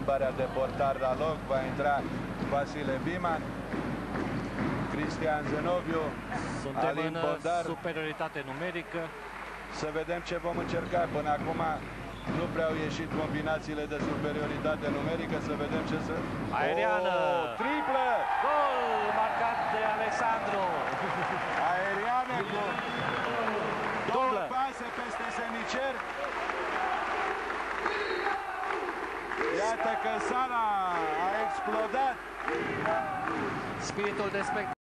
schimbarea de portar la loc. Va intra Vasile Biman, Cristian Zenoviu, Suntem Alin în Bondar. superioritate numerică. Să vedem ce vom încerca. Până acum nu prea au ieșit combinațiile de superioritate numerică. Să vedem ce să... Aeriană! Triplă! Gol marcat de Alessandro! Aeriană cu două pase peste semicer. Iată că sala a explodat. Spiritul de spectacol.